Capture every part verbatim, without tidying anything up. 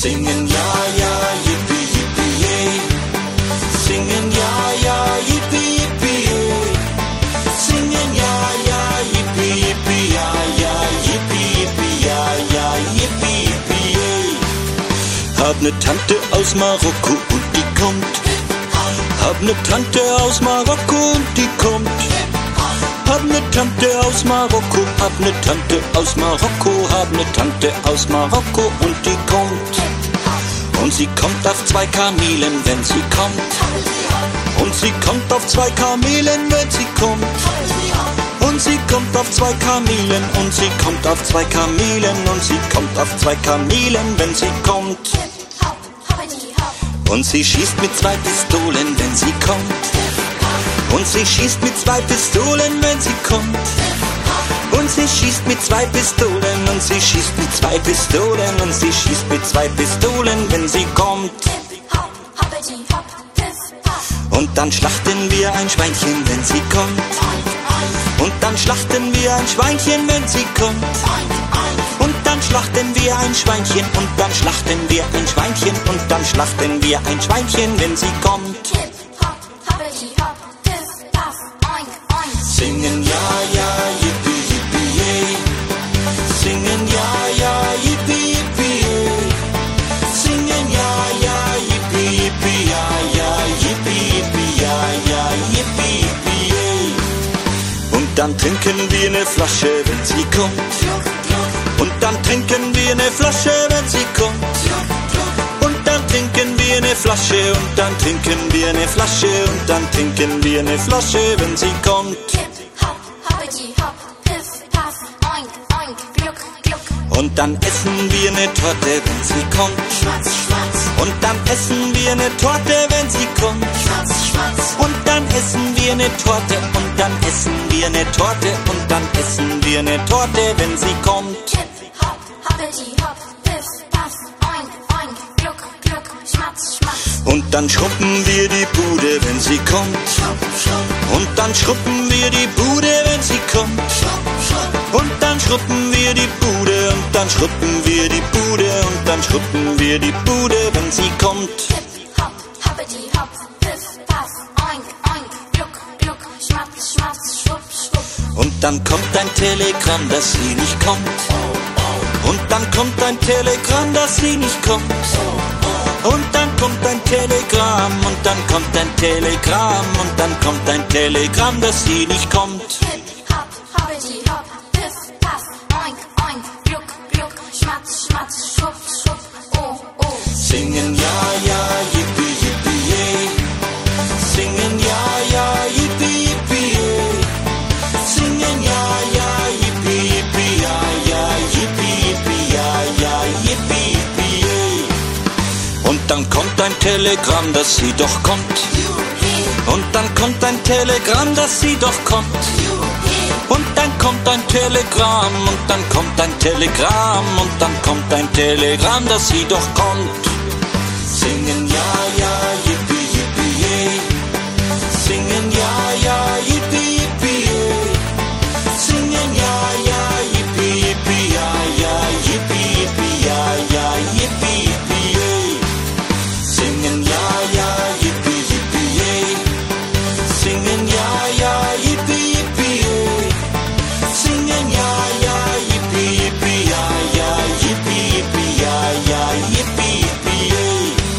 Singen ja, ja, yippie, yippie, yay. Singen ja, ja, yippie, yippie, yay. Singen ja, ja, yippie, yippie, ja, ja, yippie, yippie, ja, ja, yippie, yippie, yay. Hab ne Tante aus Marokko und die kommt. Hab ne Tante aus Marokko und die kommt. Hab ne Tante aus Marokko, hab ne Tante aus Marokko, hab ne Tante aus Marokko und die kommt. Und sie kommt auf zwei Kamelen, wenn sie kommt. Und sie kommt auf zwei Kamelen, wenn sie kommt. Und sie kommt auf zwei Kamelen, und sie kommt auf zwei Kamelen, und sie kommt auf zwei Kamelen, wenn sie kommt. Und sie schießt mit zwei Pistolen, wenn sie kommt. Und sie schießt mit zwei Pistolen, wenn sie kommt. Und sie schießt mit zwei Pistolen, und sie schießt mit zwei Pistolen, und sie schießt mit zwei Pistolen, wenn sie kommt. Und dann schlachten wir ein Schweinchen, wenn sie kommt. Und dann schlachten wir ein Schweinchen, wenn sie kommt. Und dann schlachten wir ein Schweinchen, und dann schlachten wir ein Schweinchen, und dann schlachten wir ein Schweinchen, wenn sie kommt. Singen ja, ja, yippie, yippie, yay. Singen ja, ja, yippie, yippie, yay. Singen ja, ja, yippie, yippie, ja, ja, yippie, yippie, ja, ja, yippie, yippie, yay. Und dann trinken wir ne Flasche, wenn sie kommt. Und dann trinken wir ne Flasche, wenn sie kommt. Und dann trinken wir ne Flasche, und dann trinken wir ne Flasche, und dann trinken wir ne Flasche, wenn sie kommt. Und dann essen wir ne Torte, wenn sie kommt. Und dann essen wir ne Torte, wenn sie kommt. Und dann essen wir ne Torte, und dann essen wir ne Torte, und dann essen wir ne Torte, wenn sie kommt. Und dann schruppen wir die Bude, wenn sie kommt. Und dann schruppen wir die Bude, wenn sie kommt. Und dann schruppen wir die Bude, und dann schruppen wir die Bude, und dann schruppen wir die Bude, wenn sie kommt. Und dann kommt ein Telegramm, dass sie nicht kommt. Und dann kommt ein Telegramm, dass sie nicht kommt. Und dann kommt ein Telegramm, und dann kommt ein Telegramm, und dann kommt ein Telegramm, dass sie nicht kommt. Singen ja, ja, yippie, yippie, yay. Singen ja, ja, yippie, yippie, yay. Singen ja, ja, yippie, yippie, ja, ja, yippie, yippie, ja, ja, yippie, yippie, yay. Und dann kommt ein Telegramm, dass sie doch kommt. Und dann kommt ein Telegramm, dass sie doch kommt. Und dann kommt ein Telegramm, und dann kommt ein Telegramm, und dann kommt ein Telegramm, dass sie doch kommt. Singen ja, ja, yippie, yippie, yay. Singen ja, ja, yippie, yippie, yay. Singen ja, ja, yippie, yippie, ja, ja, yippie, yippie, ja, ja, yippie, yippie, yay. Singen ja, ja, yippie, yippie, yay. Singen ja, ja, yippie, yippie, yay. Singen ja, ja, yippie, yippie, ja, ja, yippie, yippie, ja, ja, yippie, yippie, yay.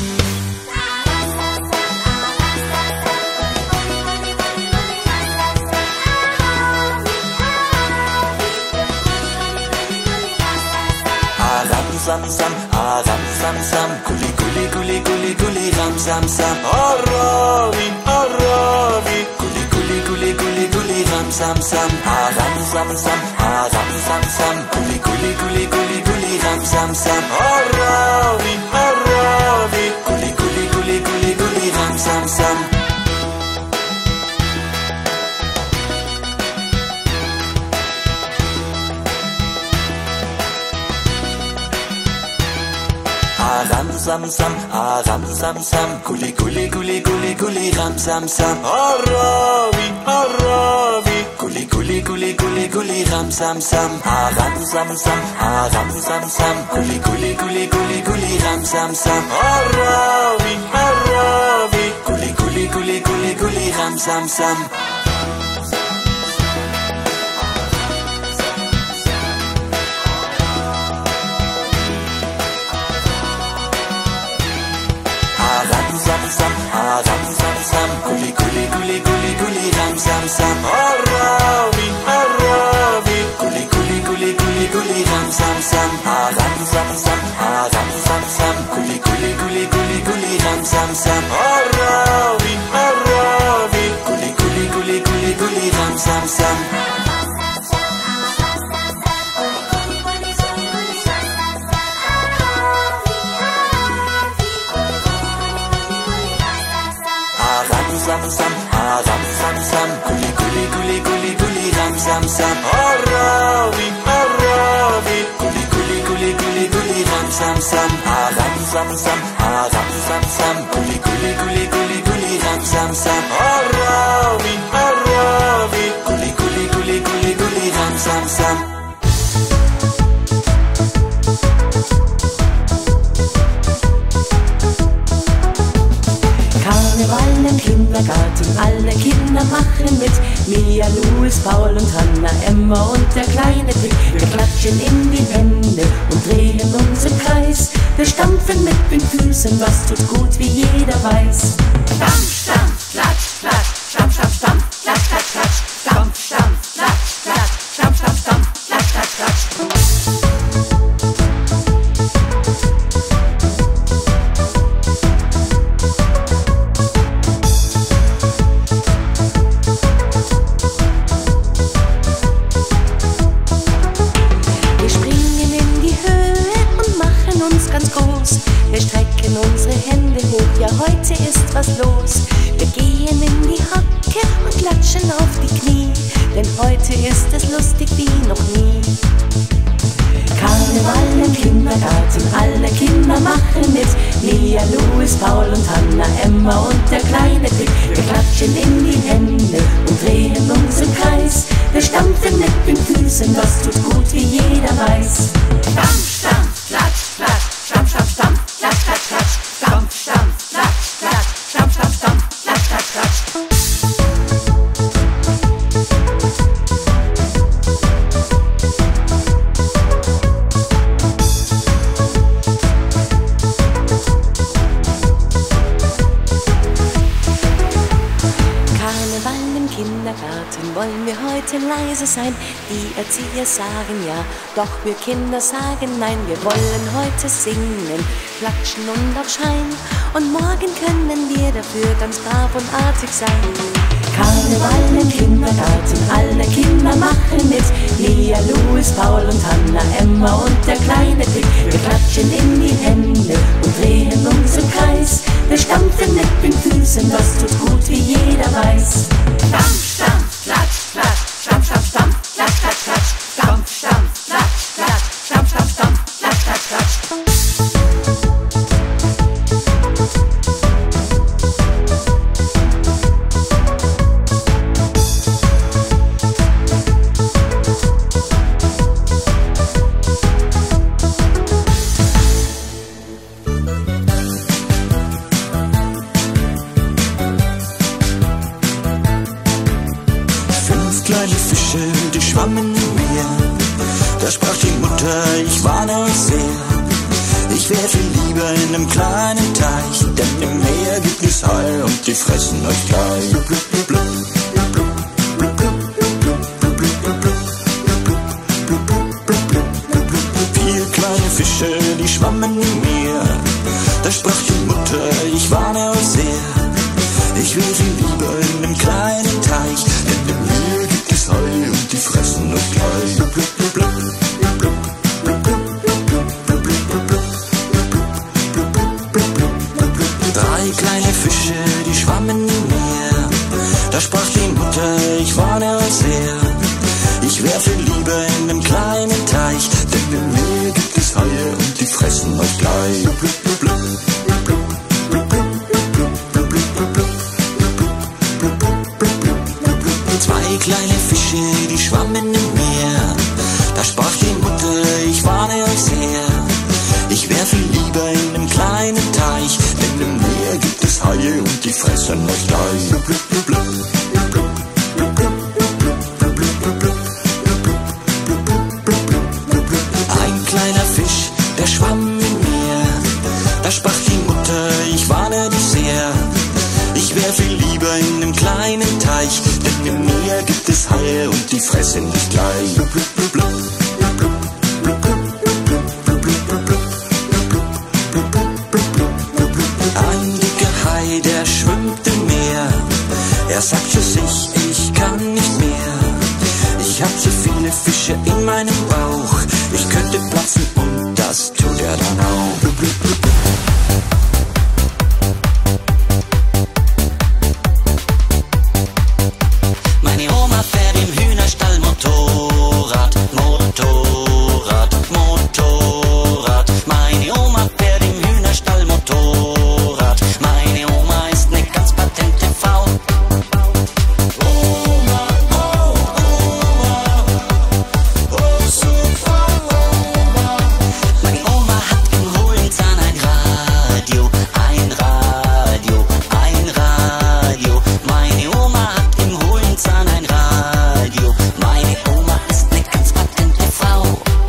Aram sam sam, aram sam sam, guli guli guli guli guli ram sam sam. Aravi, aravi, guli guli guli guli guli ram sam sam. Aram sam sam, aram sam sam, guli guli guli guli guli ram sam sam. Aravi, aravi, guli guli guli guli guli ram sam sam. Aram sam sam, aram sam sam, guli guli guli guli guli ram sam sam. Aravi, aravi, guli guli Gulli, Gulli, Gulli, Gulli, Ram, Sam, Sam. Ah, Ram, Sam, Sam. Ah, Ram, Sam, Sam. Gulli, Gulli, Gulli, Gulli, Gulli, Ram, Sam, Sam. Aravi, Aravi. Gulli, Gulli, Gulli, Gulli, Gulli, Ram, Sam, Sam. Sam sam, ah ram sam sam, gulli gulli gulli gulli gulli ram sam sam. Aravi, aravi, gulli gulli gulli gulli gulli ram sam sam. Ah ram sam sam, ah ram sam sam, gulli gulli gulli gulli gulli ram sam sam. Aravi, aravi, gulli gulli gulli gulli gulli ram sam sam. Sam sam, ah ram sam sam, gulli gulli gulli gulli gulli ram sam sam. Aravi, aravi, gulli gulli gulli gulli gulli ram sam sam. Ah ram sam sam, ah ram sam sam, gulli gulli gulli gulli gulli ram sam sam. Aravi, aravi, gulli gulli gulli gulli gulli ram sam sam. Karneval im Kindergarten, alle Kinder machen mit. Mia, Louis, Paul und Hanna, Emma und der kleine Dick. Wir klatschen in die Hände und drehen uns im Kreis. Wir stampfen mit den Füßen, was tut gut, wie jeder weiß. Stampf, stampf, klatsch, klatsch, stampf, stampf, stampf, klatsch, klatsch, klatsch. Stampf, stampf, klatsch, klatsch, stampf, stampf, stampf, klatsch, klatsch, klatsch. Wir strecken unsere Hände hoch, ja heute ist was los. Wir gehen in die Hocke und klatschen auf die Knie, denn heute ist es lustig wie noch nie. Karneval im Kindergarten, alle Kinder machen mit. Mia, Louis, Paul und Hanna, Emma und der kleine Dick. Wir klatschen in die Hände und drehen uns im Kreis. Wir stampfen mit den Füßen, was tut gut, wie jeder weiß. Stampf, stampf, klatsch, klatsch. Stampf, stampf, stampf, klatsch, klatsch, klatsch. Stampf, stampf, klatsch, klatsch. Stampf, stampf, stampf, klatsch, klatsch, klatsch. Karneval im Kindergarten, wollen wir heute leise sein? Die Erzieher sagen ja, doch wir Kinder sagen nein. Wir wollen heute singen, klatschen und auch schreien. Und morgen können wir dafür ganz brav und artig sein. Karneval im Kindergarten, alle Kinder machen mit. Mia, Louis, Paul und Hanna, Emma und der kleine Dick. Wir klatschen in die Hände und drehen uns im Kreis. Wir stampfen mit den Füßen, was tut gut, wie jeder weiß. Stampf, stampf, klatsch, klatsch, stampf, stampf, stampf, klatsch, klatsch, klatsch. Stampf, stampf, klatsch, klatsch, stampf, stampf, stampf, klatsch, klatsch, klatsch. Kleine Fische, die schwammen im Meer. Da sprach die Mutter, ich warne euch sehr. Ich wär viel lieber in einem kleinen Teich, denn im Meer gibt es Haie und die fressen euch gleich. Blub, blub, blub, blub, blub, blub, blub, blub, blub, blub, blub, blub. Vier kleine Fische, die schwammen im Meer. Da sprach die Mutter, ich warne euch sehr. Ich wär viel lieber in einem kleinen Teich, denn im Meer gibt es Haie und die fressen euch gleich. Blub, blub, blub, blub, blub, blub, blub, blub, blub, blub, blub, blub, blub. Drei kleine Fische, die schwammen im Meer. Da sprach die Mutter, ich warne euch sehr. Ich wär viel lieber in einem kleinen Teich, denn im Meer gibt es Haie und die fressen euch gleich. Blub, blub, blub, blub, blub. fressen dich gleich. Blub, blub, blub, blub. Ein dicker Hai, der schwimmt im Meer. Er sagt für sich, ich kann nicht mehr. Ich hab so viele Fische in meinem Bauch. Ich könnte platzen und das tut er dann auch. Blub, blub, blub. Meine Oma fährt im Hühnerstall Motorrad, Motorrad, Motorrad. Meine Oma fährt im Hühnerstall Motorrad. Meine Oma ist ne ganz patente Frau. Oma, oh, Oma, oh, super Oma. Meine Oma hat im hohlen Zahn ein Radio, ein Radio, ein Radio. Meine Oma hat im hohlen Zahn ein Radio. Meine Oma ist ne ganz patente Frau.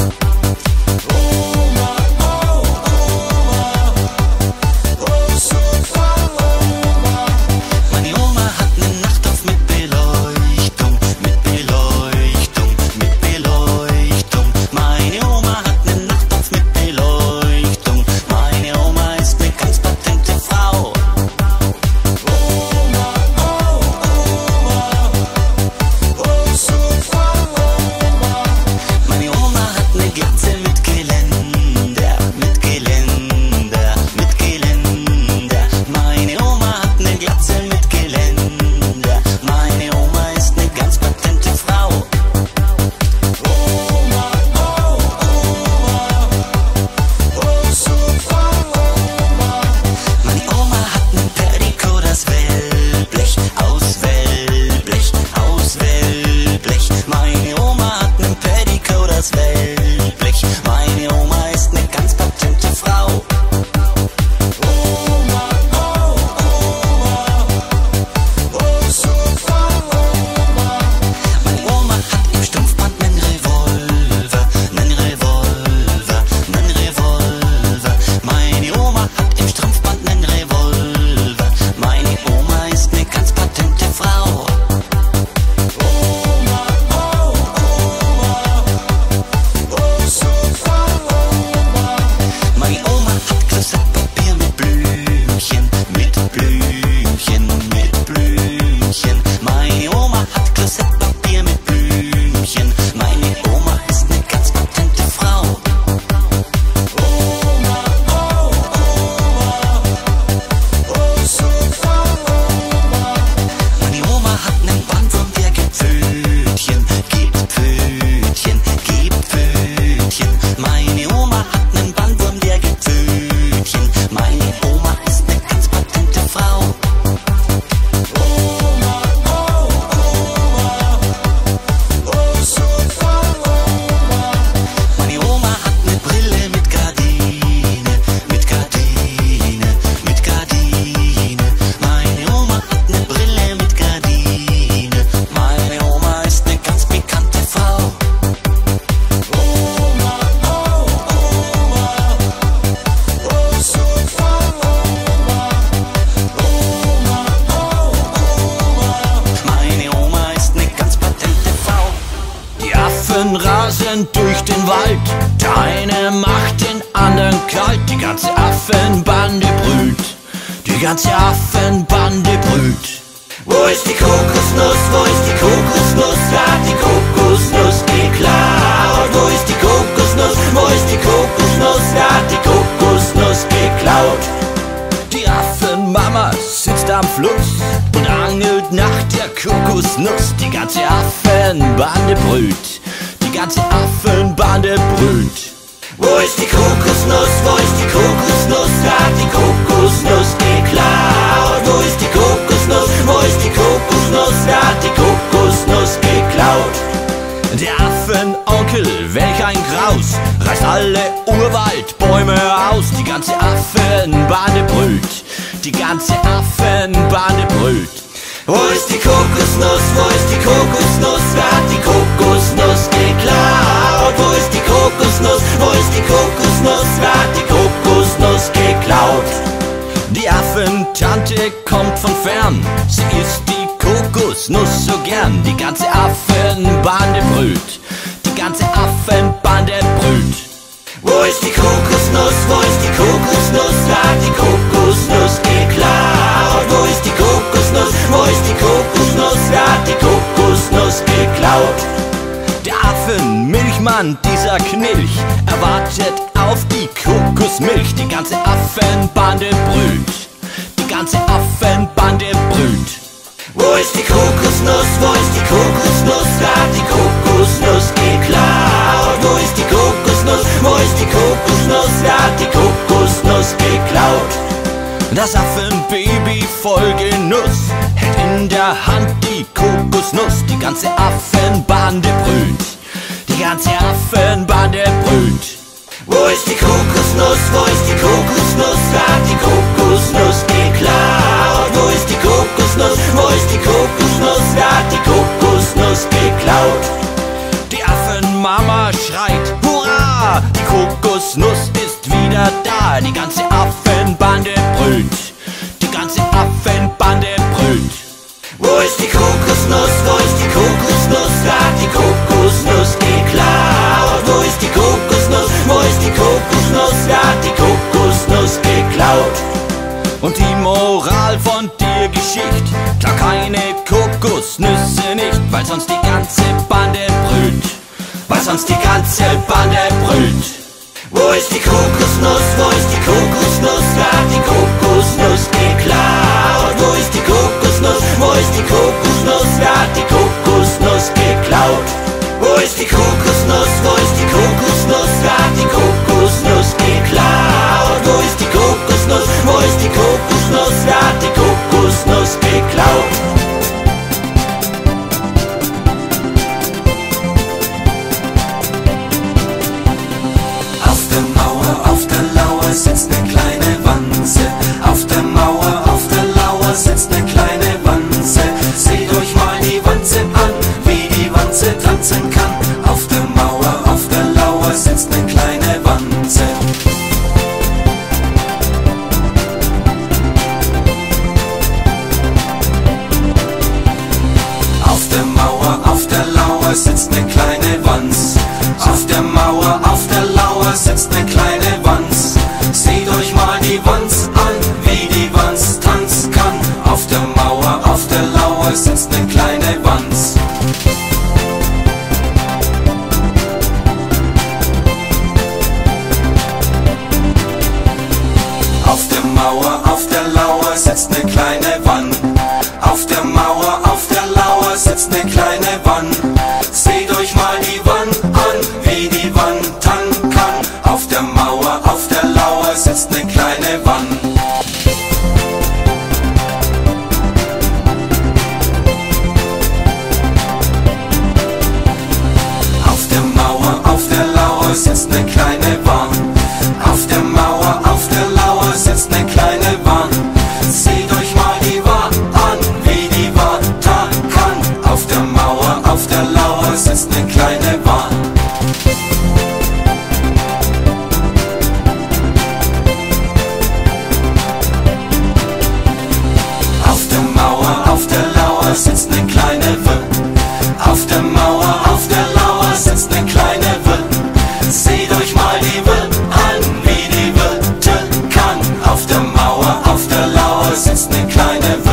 Oma, oh, Oma, oh, super Oma. Meine Oma hat ne Nachtlauf mit Beleuchtung, mit Beleuchtung, mit Beleuchtung. Meine Oma hat ne Nachtlauf mit Beleuchtung. Meine Oma ist ne ganz patente Frau. Oma, oh, Oma, oh, super Oma. Meine Oma hat ne Glatze mit Geländer, mit Geländer, mit Geländer. Meine Oma hat ne Glatze mit Geländer. Meine Oma ist ne ganz patente Frau. Oma, oh, Oma, oh, super Oma. Meine Oma hat nen Petticoat aus Wellblech, aus Wellblech, aus Wellblech. Meine Oma hat nen Petticoat aus Wellblech. Meine Oma ist ne ganz patente Frau. Oma, oh, Oma, oh, super Oma. Meine Oma hat im Strumpfband nen Revolver, nen Revolver, nen Revolver. Meine Oma hat im Strumpfband nen Revolver. Meine Oma ist ne ganz patente Frau. Oma, oh, Oma, oh, super Oma. Meine Oma hat Klosettpapier mit Blümchen, mit Blümchen, mit Blümchen. Meine Oma hat Klosettpapier mit Blümchen. Meine Oma ist ne ganz patente Frau. Oma, oh, Oma, oh, super Oma. Meine Oma hat nen Bandwurm, der gibt Pfötchen, gibt Pfötchen, gibt Pfötchen. Meine Oma hat nen Bandwurm, der gibt Pfötchen. Meine Oma ist ne ganz patente Frau. Oma, oh, Oma, oh, super Oma. Meine Oma hat ne Brille mit Gardine, mit Gardine, mit Gardine. Meine Oma hat ne Brille mit Gardine. Meine Oma ist ne ganz pikante Frau. Oma, oh, Oma, oh, super Oma. Oma, oh, Oma. Meine Oma ist ne ganz patente Frau. Die Affen rasen durch den Wald, der eine macht den anderen kalt. Die ganze Affenbande brüllt, die ganze Affenbande brüllt. Wo ist die Kokosnuss? Wo ist die Kokosnuss? Wer hat die Kokosnuss geklaut? Wo ist die Kokosnuss? Wo ist die Kokosnuss? Wer hat die Kokosnuss geklaut? Die Affenmama sitzt am Fluss und angelt nach der Kokosnuss. Die ganze Affenbande brüllt, die ganze Affenbande brüllt. Wo ist die Kokosnuss? Wo ist die Kokosnuss? Wer hat die Kokosnuss geklaut? Wo ist die Kokosnuss? Wo ist die Kokosnuss? Wer hat die Kokosnuss geklaut? Der Affenonkel, welch ein Graus, reißt alle Urwaldbäume aus. Die ganze Affenbande brüllt, die ganze Affenbande brüllt. Wo ist die Kokosnuss? Wo ist die Kokosnuss? Wer hat die Kokosnuss geklaut? Wo ist die Kokosnuss? Wo ist die Kokosnuss? Wer hat die Kokosnuss geklaut? Die Affentante kommt von fern, sie isst die Kokosnuss so gern. Die ganze Affenbande brüllt, die ganze Affenbande brüllt. Wo ist die Kokosnuss, wo ist die Kokosnuss, wer hat die Kokosnuss geklaut? Wo ist die Kokosnuss, wo ist die Kokosnuss, wer hat die Kokosnuss geklaut? Der Affenmilchmann, dieser Knilch, erwartet auf die Kokosmilch. Die ganze Affenbande brüllt, die ganze Affenbande brüllt. Wo ist die Kokosnuss, wo ist die Kokosnuss, wer hat die Kokosnuss geklaut? Wo ist die Kokosnuss, wo ist die Kokosnuss, wer hat die Kokosnuss geklaut? Das Affenbaby voll Genuss hält in der Hand die Kokosnuss. Die ganze Affenbande brüllt, die ganze Affenbande brüllt. Wo ist die Kokosnuss, wo ist die Kokosnuss, wer hat die Kokosnuss geklaut? Wo ist die Kokosnuss, wo ist die Kokosnuss, wer hat die Kokosnuss geklaut? Die Affenmama schreit, hurra, die Kokosnuss ist wieder da. Die ganze Affenbande brüllt, die ganze Affenbande brüllt. Wo ist die Kokosnuss, wo ist die Kokosnuss, wer hat die Kokosnuss geklaut? Wo ist die Kokosnuss, wo ist die Kokosnuss, wer hat die Kokosnuss geklaut? Und die Moral von der Geschichte: klau keine Kokosnüsse nicht, weil sonst die ganze Bande brüllt, weil sonst die ganze Bande brüllt. Wo ist die Kokosnuss, wo ist die Kokosnuss, wer hat die Kokosnuss geklaut? Wo ist die Kokosnuss, wo ist die Kokosnuss, wer hat die Kokosnuss geklaut? Wo ist die Kokosnuss, wo ist die Kokosnuss, wer hat die Kokosnuss geklaut? Wo ist die Kokosnuss, wo ist die Kokosnuss, wer hat die Kokosnuss geklaut? Sitzt ne kleine Wanze, auf der Mauer, auf der Lauer sitzt ne kleine Wanze. Seht euch mal die Wanze an, wie die Wanze tanzen kann. Auf der Mauer, auf der Lauer sitzt ne kleine Wanze. Auf der Mauer, auf der Lauer sitzt ne kleine Wanz. Auf der Mauer, auf der Lauer sitzt ne kleine Wanz. Seht euch mal die Wanz an, wie die Wanz tanzen kann. Auf der Mauer, auf der Lauer sitzt ne kleine Wanz. Auf der Mauer, auf der Lauer sitzt ne kleine Wann. Auf der Mauer, auf der Lauer sitzt ne kleine Wann. Seht euch mal die Wann an, wie die Wann tanzen kann. Auf der Mauer, auf der Lauer sitzt ne kleine Wann. Auf der Mauer, auf der Lauer sitzt ne kleine Wann. Auf der Mauer, auf der Lauer sitzt ne kleine Wann. Seht euch mal die Wann an, wie die Wann tanzen kann. Auf der Mauer, auf der Lauer sitzt ne kleine Wann. Auf der Mauer, auf der Lauer sitzt ne kleine W. Auf der Mauer, auf der Lauer sitzt ne kleine W. Seht euch mal die W an, wie die W tanzen kann. Auf der Mauer, auf der Lauer sitzt ne kleine W.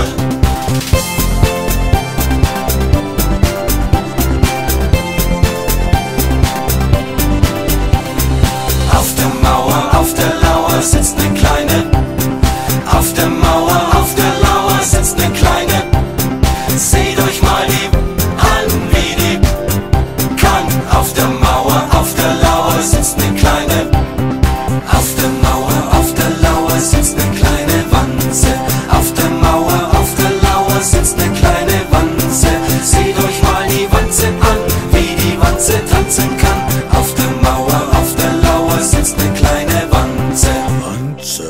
Auf der Mauer, auf der Lauer sitzt ne kleine. Auf der Mauer, auf der Lauer sitzt ne kleine. Seht euch mal die an, wie die kann. Auf der Mauer, auf der Lauer sitzt ne kleine. Auf der Mauer, auf der Lauer sitzt ne kleine Wanze. Auf der Mauer, auf der Lauer sitzt ne kleine Wanze. Seht euch mal die Wanze an, wie die Wanze tanzen kann. Auf der Mauer, auf der Lauer sitzt ne kleine Wanze. Wanze.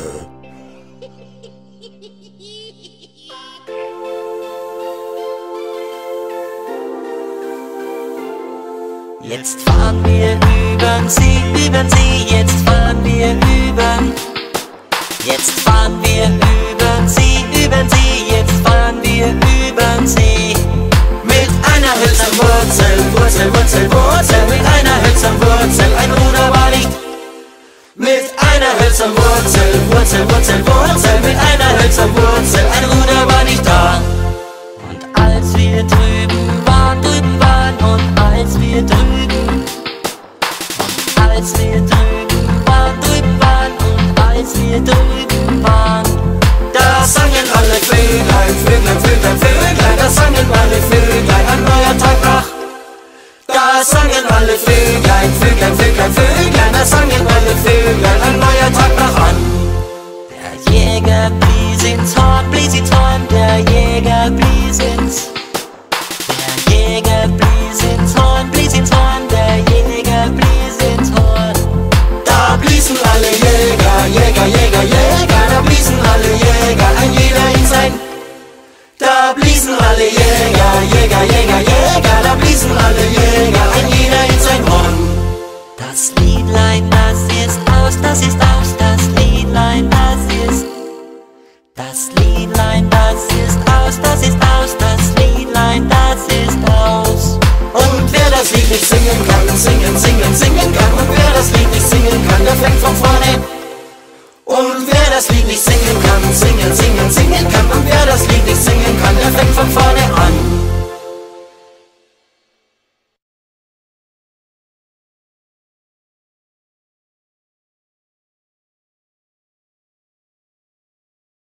Jetzt fahren wir übern See, übern See, jetzt fahren wir übern. Jetzt fahren wir übern See, übern See, jetzt fahren wir übern See. Mit einer Hülsenwurzel, Wurzel, Wurzel. Wurzel, Wurzel, mit einer hölzernen Wurzel. Ein Ruder war nicht mit einer hölzernen Wurzel, Wurzel, Wurzel, Wurzel, mit einer hölzernen Wurzel. Ein Ruder war nicht da. Und als wir drüben waren, drüben waren, und als wir drüben, und als wir drüben waren, drüben waren, und als wir drüben waren, da sangen alle Vöglein, Vöglein, Vöglein, Vöglein, da sangen alle Vöglein, ein neuer Tag brach. Da sangen alle Vöglein, Vöglein, Vöglein,